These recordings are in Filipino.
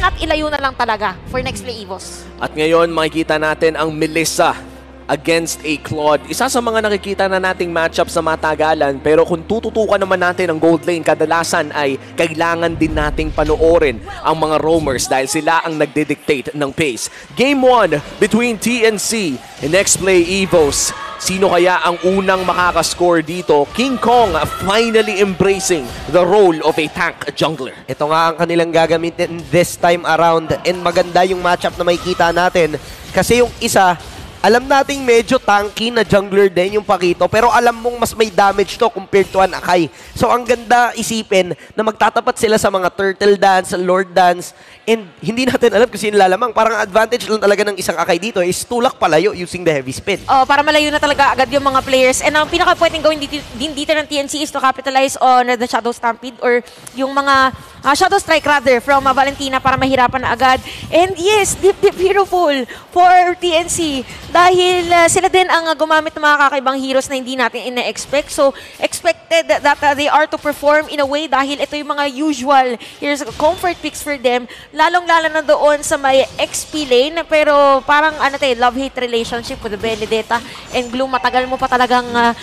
not ilayo na lang talaga for next play EVOS. At ngayon, makikita natin ang Melissa against a Claude. Isa sa mga nakikita na nating matchup sa matagalan, pero kung tututukan naman natin ang gold lane, kadalasan ay kailangan din nating panoorin ang mga roamers dahil sila ang nagdedictate ng pace. Game 1 between TNC and Next Play EVOS. Sino kaya ang unang makakascore dito? King Kong finally embracing the role of a tank jungler. Ito nga ang kanilang gagamitin this time around, and maganda yung matchup na makikita natin kasi yung isa, alam nating medyo tanky na jungler din yung Pakito, pero alam mong mas may damage to compared to an Akai. So ang ganda isipin na magtatapat sila sa mga turtle dance, lord dance, and hindi natin alam kung sino lalamang. Parang advantage lang talaga ng isang Akai dito is tulak palayo using the heavy spin. Oh, para malayo na talaga agad yung mga players. And ang pinaka pwedeng gawin dito ng TNC is to capitalize on the Shadow Stampede or yung mga Shadow Strike rather from Valentina para mahirapan na agad. And yes, Deep Beautiful for TNC dahil sila din ang gumamit ng mga kakaibang heroes na hindi natin ina-expect. So, expected that they are to perform in a way dahil ito yung mga usual here's comfort picks for them. Lalong-lalo na doon sa may XP lane, pero parang love-hate relationship with the Benedetta and Gloom. Matagal mo pa talagang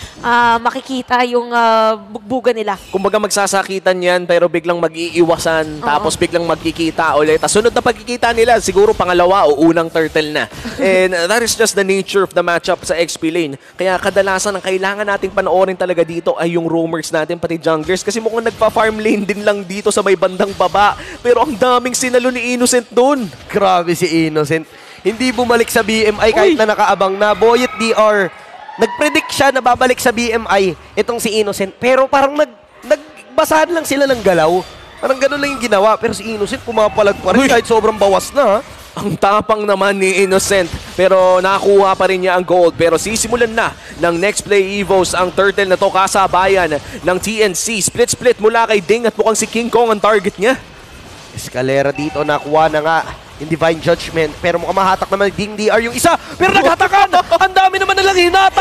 makikita yung bugbugan nila. Kumbaga magsasakitan yan pero biglang mag-iiwasan, tapos biglang magkikita ulit. Sunod na pagkikita nila, siguro pangalawa o unang turtle na. And that is just the nature of the matchup sa XP lane. Kaya kadalasan ang kailangan nating panoorin talaga dito ay yung roamers natin, pati junglers, kasi mukhang nagpa-farm lane din lang dito sa may bandang baba. Pero ang daming sinalo ni Innocent dun. Grabe si Innocent. Hindi bumalik sa BMI kahit na nakaabang na. Boyet DR, nag-predict siya na babalik sa BMI itong si Innocent. Pero parang nagbasahan lang sila ng galaw. Parang gano'n lang yung ginawa. Pero si Innocent pumapalag pa rin kahit sobrang bawas na. Ang tapang naman ni Innocent, pero nakuha pa rin niya ang gold. Pero sisimulan na ng Next Play EVOS ang turtle na to, kasabayan ng TNC. Split-split mula kay Ding at mukhang si King Kong ang target niya. Escalera dito, nakuha na nga in Divine Judgment, pero mukhang mahatak naman Ding DR yung isa, pero naghatakan! Ang dami naman nalang hinatak!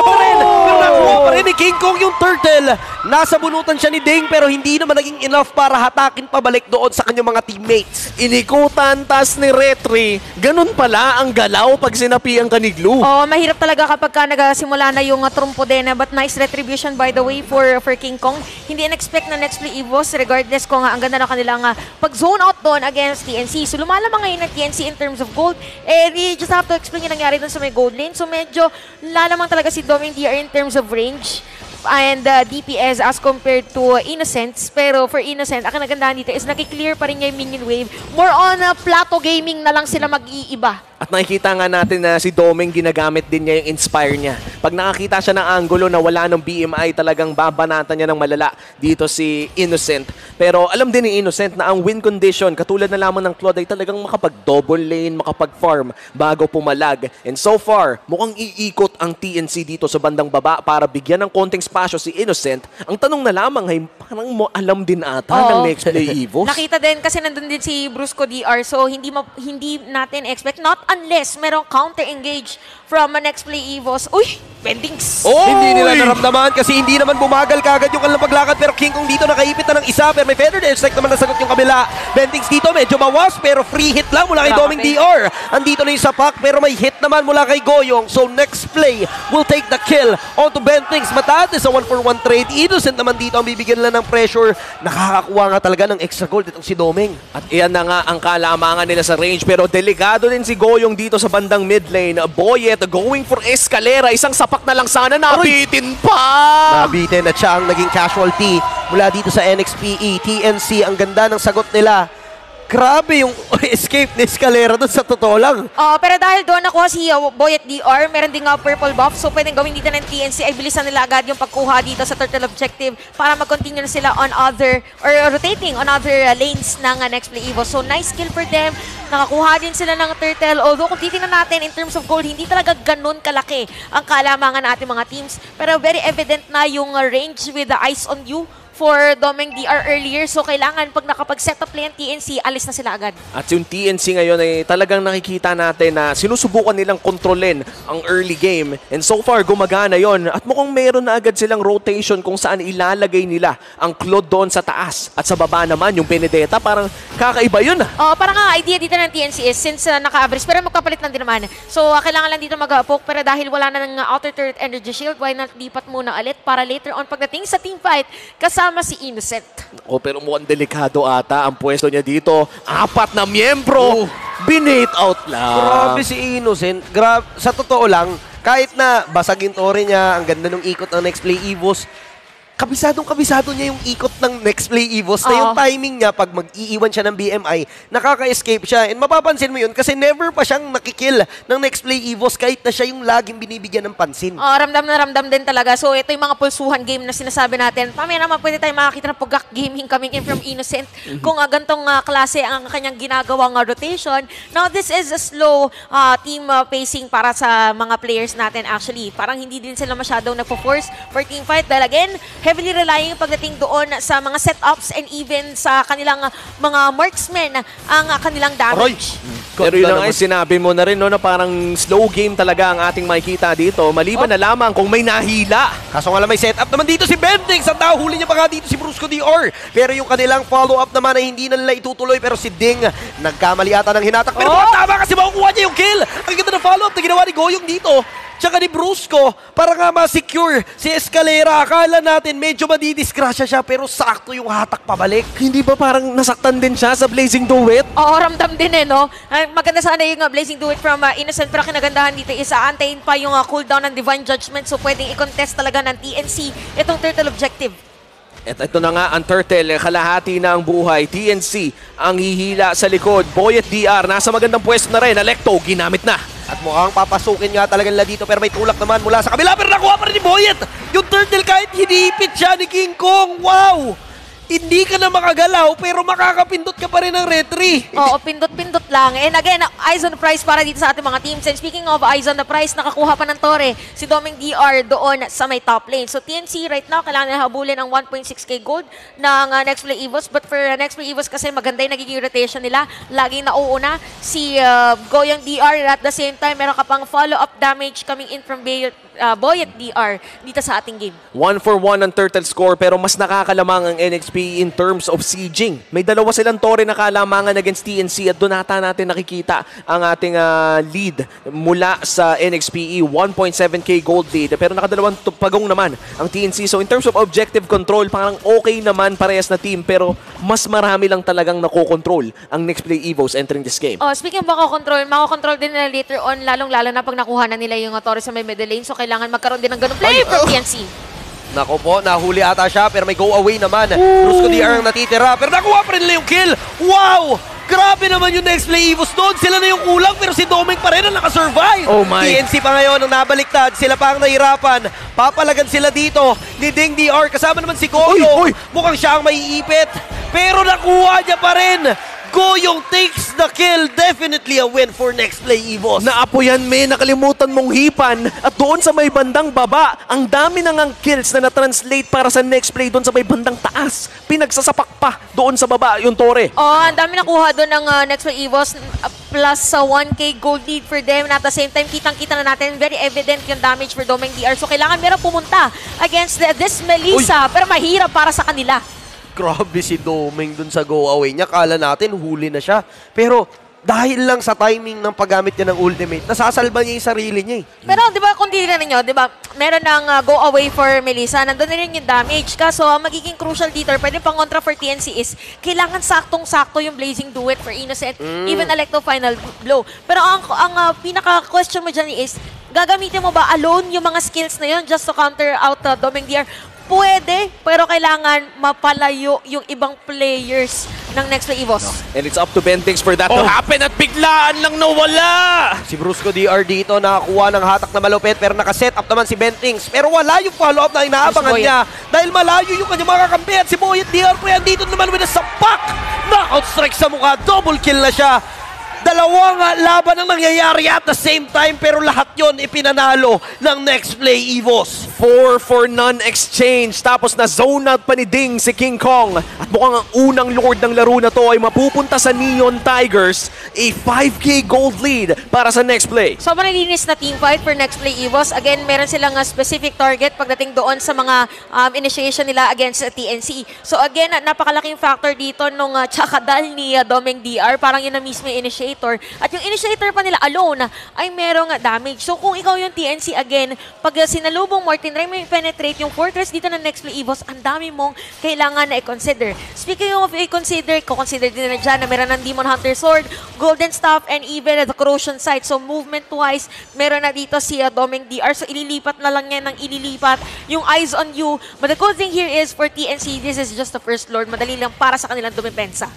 Pero nakuha pa rin ni King Kong yung turtle. Nasa bunutan siya ni Ding, pero hindi naman naging enough para hatakin pabalik doon sa kanyang mga teammates. Inikutan, tas ni Retri. Ganun pala ang galaw pag sinapian ka ni Glue. Oh, mahirap talaga kapag ka nagsimula na yung trumpo din. But nice retribution by the way for King Kong. Hindi in-expect na Next Play EVOS regardless kung ang ganda na kanilang pag-zone out doon against TNC. So lumalamang ngayon ng TNC in terms of gold. Eh, we just have to explain yung nangyari doon sa may gold lane. So medyo lalamang talaga si Doming DR in terms of range and DPS as compared to Innocents. Pero for Innocent, ang nagandahan dito is nakiklear pa rin niya yung minion wave. More on plato gaming na lang sila mag-iiba. At nakikita nga natin na si Doming ginagamit din niya yung Inspire niya. Pag nakakita siya ng angulo na wala ng BMI, talagang babanatan niya ng malala dito si Innocent. Pero alam din ni Innocent na ang win condition, katulad na lamang ng Claude, ay talagang makapag-double lane, makapag-farm bago pumalag. And so far, mukhang iikot ang TNC dito sa bandang baba para bigyan ng konting spasyo si Innocent. Ang tanong na lamang ay parang mo alam din ata ng Next Play EVOS. Nakita din kasi nandun din si Brusco DR, so hindi natin expect, not unless merong counter-engage from Next Play EVOS. Uy! Bendings! Hindi nila naramdaman kasi hindi naman bumagal kagad yung kanilang paglakad, pero King Kong dito nakaipit na ng isa, pero may feathered airstrike naman nasagot yung kabila. Bendings dito medyo bawas, pero free hit lang mula kay Doming DR. Andito na yung sapak, pero may hit naman mula kay Goyong. So Next Play will take the kill onto Bendings. Mataas sa 1-for-1 trade. Innocent naman dito ang bibigyan lang ng pressure. Nakakakuha nga talaga ng extra gold itong si Doming. At iyan na nga ang kalamangan nila sa range, pero delikado din si Goyong dito sa bandang mid lane. Boyet going for Escalera, isang sapak na lang sana, nabitin pa! Nabitin at siya ang naging casualty mula dito sa NXPE. TNC, ang ganda ng sagot nila. Grabe yung escape ni Escalera doon sa totoo lang. Pero dahil doon nakuha si Boyet DR, meron din nga purple buff. So pwedeng gawin dito ng TNC ay bilisan nila agad yung pagkuha dito sa turtle objective para mag-continue na sila on other, or rotating on other lanes ng Next Play EVOS. So nice kill for them. Nakakuha din sila ng turtle. Although kung titingnan natin in terms of gold, hindi talaga ganun kalaki ang kalamangan ng ating mga teams. Pero very evident na yung range with the eyes on you for Domeng DR earlier. So kailangan pag nakapag-set up play ang TNC, alis na sila agad. At yung TNC ngayon ay talagang nakikita natin na sinusubukan nilang kontrolin ang early game. And so far, gumagana yon. At mukhang meron na agad silang rotation kung saan ilalagay nila ang Claude doon sa taas. At sa baba naman, yung Benedetta, parang kakaiba yun ah. Parang nga idea dito ng TNC is since naka-average, pero magkapalit lang din naman. So kailangan lang dito mag-poke, pero dahil wala na ng outer turret energy shield, why not lipat muna ulit para later on pagdating sa team fight, kasama si Innocent. Pero mukhang delikado ata ang pwesto niya dito. 4 na miyembro, binate out lang. Grabe si Innocent. Sa totoo lang, kahit na basagin tore niya, ang ganda ng ikot ng Next Play Evos, kabisado niya yung ikot ng Next Play Evos na yung timing niya pag mag-iiwan siya ng BMI, nakaka-escape siya. And mapapansin mo yun kasi never pa siyang nakikill ng Next Play Evos kahit na siya yung laging binibigyan ng pansin. Ramdam na ramdam din talaga. So ito yung mga pulsuhan game na sinasabi natin. Pamaya naman pwede tayo makakita ng Pugak Gaming coming in from Innocent kung gantong klase ang kanyang ginagawang rotation. Now this is a slow team pacing para sa mga players natin actually. Parang hindi din sila masyadong nagpo-force for team fight dahil again, heavily relying pagdating doon sa mga setups and even sa kanilang mga marksmen ang kanilang damage. Pero yun lang ay sinabi mo na rin no, na parang slow game talaga ang ating makikita dito. Maliban na lamang kung may nahila. Kaso nga lang may setup naman dito si Bentix at nahuli niya pa nga dito si Brusco DR. Pero yung kanilang follow-up naman ay hindi na nila itutuloy. Pero si Ding nagkamali ata ng hinatak. Pero tama kasi makukuha niya yung kill. Ang ganda ng follow-up na ginawa ni Goyong dito. Tsaka ni Brusco, para nga ma-secure si Escalera. Akala natin medyo madidisgrasya siya pero sakto yung hatak pabalik. Hindi ba parang nasaktan din siya sa Blazing Duet? Ramdam din no? Maganda sana yung Blazing Duet from Innocent pero kinagandahan dito is aantayin pa yung cooldown ng Divine Judgment so pwedeng i-contest talaga ng TNC itong turtle objective. At ito na nga ang Turtle, kalahati na ang buhay. TNC ang hihila sa likod. Boyet DR, nasa magandang pwesto na rin. Alecto, ginamit na. At mukhang papasukin nga talaga nila dito pero may tulak naman mula sa kabila. Pero nakuha pa rin ni Boyet. Yung Turtle kahit hinipit siya ni King Kong. Wow! Hindi ka na makagalaw pero makakapindot ka pa rin ng retry. Pindot-pindot lang. And again, eyes on the prize para dito sa ating mga teams. And speaking of eyes on the prize, nakakuha pa ng tore si Domeng DR doon sa may top lane. So TNC right now, kailangan na habulin ang 1.6k gold ng Next Play Evos. But for Next Play Evos kasi maganda yung nagiging rotation nila. Laging nauuna si Goyong DR. At the same time, meron ka pang follow-up damage coming in from Boyet DR dito sa ating game. 1-for-1 ang Turtle score pero mas nakakalamang ang NXP in terms of sieging. May dalawa silang tore na kalamangan against TNC at doon ata natin nakikita ang ating lead mula sa NXPE. 1.7k gold lead pero nakadalawang pagong naman ang TNC. So in terms of objective control, parang okay naman parehas na team pero mas marami lang talagang nakokontrol ang Next Play Evos entering this game. Speaking of makakontrol din nila later on lalong-lalo na pag nakuha na nila yung tore sa may middle lane. So kailangan magkaroon din ng ganung play from TNC. Nako po, nahuli ata siya pero may go away naman. Brusco DR ang natitira pero nakuha pa rin nila yung kill. Wow! Grabe naman yung Next Play Evos doon. Sila na yung kulang pero si Domeng pa rin ang nakasurvive. Oh my. TNC pa ngayon ang nabaliktad. Sila pa ang nahirapan. Papalagan sila dito ni Ding DR. Kasama naman si Goyong. Mukhang siya ang maiipit. Pero nakuha niya pa rin. Goyong takes the kill. Definitely a win for Next Play Evos. Naapoyan nakalimutan mong hipan at doon sa may bandang baba, ang dami nang kills na na-translate para sa Next Play doon sa may bandang taas. Pinagsasapak pa doon sa baba yung tore. Ang dami nakuha doon ng Next Play Evos plus sa 1k gold lead for them. And at the same time, kitang-kita na natin, very evident yung damage for Domeng DR. So kailangan meron pumunta against this Melissa pero mahirap para sa kanila. Grabe si Domeng dun sa go away niya. Kala natin huli na siya. Pero dahil lang sa timing ng paggamit niya ng ultimate, nasasalba niya yung sarili niya. Pero di ba kung titignan ninyo, di ba, meron ng go away for Melissa, nandun na rin yung damage. Kaso magiging crucial dito, pwede pang kontra for TNC is, kailangan saktong-sakto yung Blazing Duet for Innocent, even Alecto final blow. Pero ang pinaka-question mo dyan is, gagamitin mo ba alone yung mga skills na yun just to counter out Domeng DR? Pwede, pero kailangan mapalayo yung ibang players ng Next Play Evos. And it's up to Bentix for that to happen at biglaan lang nawala. Si Brusco DR dito nakakuha ng hatak na malupit pero nakaset up naman si Bentix. Pero wala yung follow-up na inaabangan niya dahil malayo yung kanyang mga kakampi at si Boyet DR po yan dito naman with a sapak. Knockout strike sa mukha, double kill na siya. Dalawang laban ang nangyayari at the same time pero lahat yon ipinanalo ng Next Play Evos. 4-for-none exchange. Tapos na zone out pa ni Ding si King Kong. At mukhang ang unang lord ng laro na to ay mapupunta sa Neon Tigers. A 5K gold lead para sa next play. So, manilinis na team fight for next play EVOS. Again, meron silang specific target pagdating doon sa mga initiation nila against TNC. So, again, napakalaking factor dito nung tsakadal ni Domeng DR. Parang yun na mismo yung initiator. At yung initiator pa nila alone ay merong damage. So, kung ikaw yung TNC again, pag sinalubong mo, tinry mo yung penetrate yung fortress dito ng next play EVOS, ang dami mong kailangan na i-consider. Speaking of i-consider, ko-consider din na dyan na meron ng Demon Hunter Sword, Golden Staff, and even the Corrosion Sight. So movement-wise, meron na dito si Domeng DR. So ililipat na lang yan ng ililipat yung eyes on you. But the cool thing here is for TNC, this is just the first lord. Madali lang para sa kanilang dumipensa.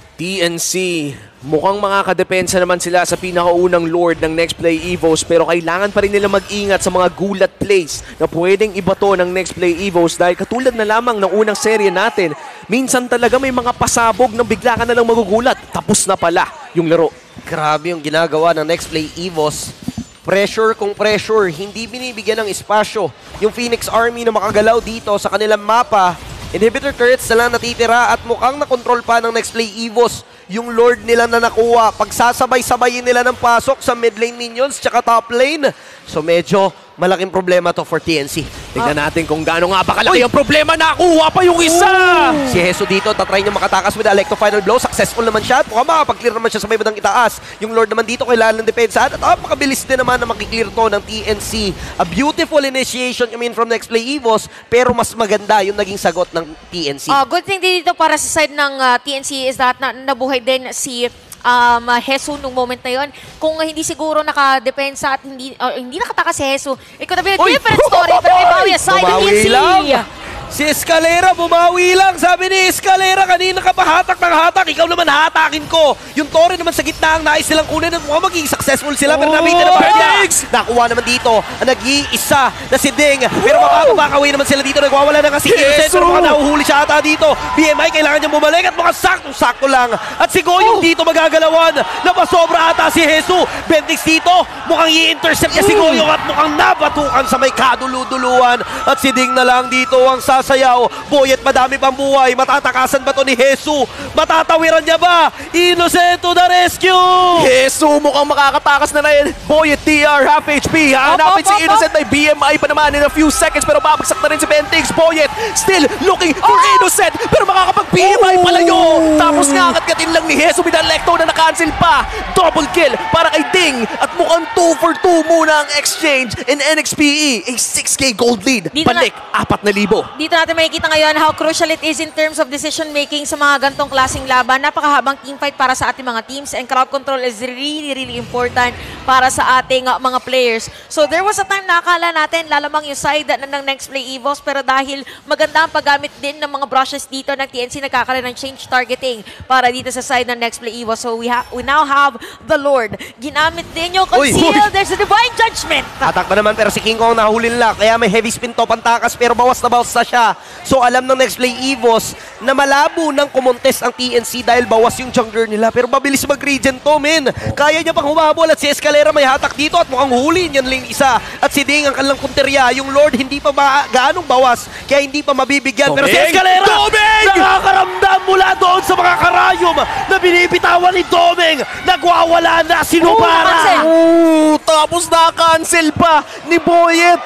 TNC, mukhang makakadepensa naman sila sa pinakaunang lord ng next play EVOS, pero kailangan pa rin nila mag-ingat sa mga gulat plays na pwedeng ibato ng next play EVOS dahil katulad na lamang ng unang serye natin, minsan talaga may mga pasabog na bigla ka na lang magugulat. Tapos na pala yung laro. Grabe yung ginagawa ng Next Play EVOS. Pressure kung pressure, hindi binibigyan ng espasyo yung Phoenix Army na makagalaw dito sa kanilang mapa. Inhibitor turrets na lang natitira at mukhang nakontrol pa ng Next Play EVOS yung Lord nila na nakuha. Pagsasabay-sabayin nila ng pasok sa mid lane minions tsaka top lane. So medyo malaking problema to for TNC. Tignan natin kung gaano nga ba kalaki ang problema. Nakuha pa yung isa! Si Hesu dito, tatry niya makatakas with the Electro Final Blow. Successful naman siya. Mukhang makapag-clear naman siya sa may bandang itaas. Yung Lord naman dito, kailangan ng depensa. At makabilis din naman na makiklear to ng TNC. A beautiful initiation coming from Next Play EVOS, pero mas maganda yung naging sagot ng TNC. Good thing dito para sa side ng TNC is that nabuhay din si Hesu nung moment na yon. Kung hindi siguro nakadepensa at hindi nakataka si Hesu, it could have been a different story. Pero may bawi aside ng TNC. Si Escalera, bumawi lang. Sabi ni Escalera, kanina ka pa hatak ng hatak. Ikaw naman hatakin ko. Yung Torre naman sa gitna ang nais silang kunin at mukhang magiging successful sila. Pero nabitin na Perdix. Nakuha naman dito ang nag-iisa na si Ding. Pero makakawin naman sila dito. Nagwawala na nga si Innocent. Pero mukhang nahuhuli siya ata dito. BMI, kailangan niya bumalik at mukhang sakto lang. At si Goyong dito magagalawan. Napasobra ata si Hesu. Bendix dito. Mukhang i-intercept niya si Goyong at mukhang nabatukan sa may kadulu-duluan. At si Ding na lang dito ang sasayaw. Boyet, madami pang buhay. Matatakasan ba to ni Hesu? Matatawiran niya ba? Innocent to the rescue! Hesu mukhang makakatakas na rin. Boyet TR, half HP. Hanapin si Innocent. May BMI pa naman in a few seconds pero babagsak na rin si Bentix. Boyet still looking for Innocent pero makakapag-BMI palayo. Tapos nga agad-gatin lang ni Hesu with Electo na na-cancel pa. Double kill para kay Ding at mukhang 2 for 2 muna ang exchange in NXPE. A 6K gold lead. Balik, 4,000. Dito natin makikita ngayon how crucial it is in terms of decision making sa mga gantong klaseng laban. Napakahabang teamfight para sa ating mga teams and crowd control is really important para sa ating mga players. So there was a time na akala natin lalamang yung side ng Next Play EVOS pero dahil maganda ang paggamit din ng mga brushes dito ng TNC, nagkakaroon ng change targeting para dito sa side ng Next Play EVOS. So we now have the Lord. Ginamit din yung conceal. There's a divine judgment. Atak pa naman pero si King Kong nahuli nila. Kaya may heavy spin to pantakas pero bawas na siya. So alam ng Next Play EVOS na malabo nang kumontes ang TNC dahil bawas yung jungler nila. Pero mabilis mag-regen to, men. Kaya niya pang humabol at si Escalera may hatak dito at mukhang huli niyan lang isa. At si Ding ang kanilang punterya. Yung Lord hindi pa gaanong bawas kaya hindi pa mabibigyan. Pero si Escalera nakakaramdam mula doon sa mga karayom na binibitawan ni Domeng. Nagwawala na si Nubara. Tapos na-cancel pa ni Boyet.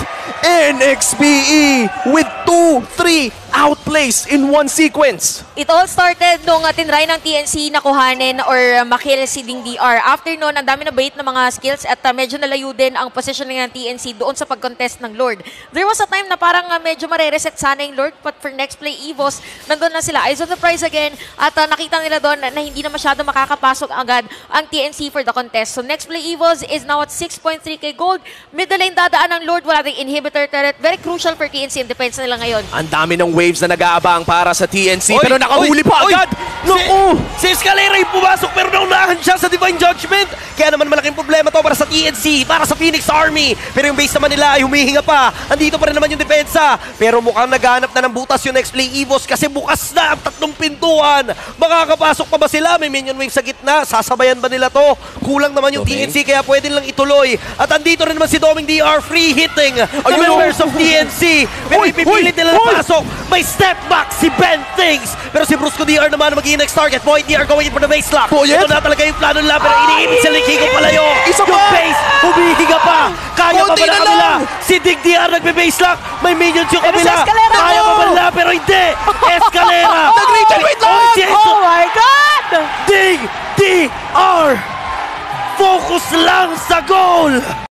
NXPE with 2-3 outplays in one sequence. It all started nung tinry ng TNC na kuhanin or makill si Ding DR. After nun, ang dami na bait na mga skills at medyo nalayo din ang positioning ng TNC doon sa pag-contest ng Lord. There was a time na parang medyo mare-reset sana yung Lord, but for Next Play EVOS, nandun na sila. Eyes on the prize again at nakita nila doon na hindi na masyado makakapasok agad ang TNC for the contest. So Next Play EVOS is now at 6.3k gold. Middle lane dadaan ng Lord, wala ding inhibitor turret. Very crucial for TNC in defense nila ngayon. Ang dami ng waves na nag-aabang para sa TNC pero nakahuli pa agad. Si Escalera yung pumasok pero naunahan siya sa Divine Judgment. Kaya naman malaki malaking problema to para sa TNC, para sa Phoenix Army. Pero yung base naman nila ay humihinga pa. Andito pa rin naman yung depensa. Pero mukhang naghahanap na ng butas yung next play EVOS kasi bukas na ang tatlong pintuan. Makakapasok pa ba sila? May minion wave sa gitna. Sasabayan ba nila to? Kulang naman yung TNC kaya pwede lang ituloy. At andito rin naman si Doming DR free hitting the members of TNC. Pero ipipilit nila na pasok. May step back si Ben Things. Pero si Brusco DR naman magiging next target. Void DR going in for the base lock. Ito na talaga yung plano nila pero iniibig sila ni Kiko palayo. Yung base, humihinga pa. Kaya pa ba na kabila? Si Dig DR nagbe-base lock. May minions yung kabila. Kaya pa ba nila pero hindi. Escalera. Nag-regenerate lang! Oh my God! Dig DR. Focus lang sa goal.